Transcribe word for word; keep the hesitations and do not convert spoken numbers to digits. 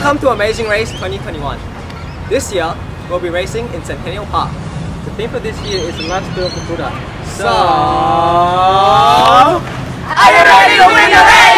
Welcome to Amazing Race twenty twenty-one. This year, we'll be racing in Centennial Park. The theme for this year is the lifestyle of the Buddha. So, are you ready to win the race?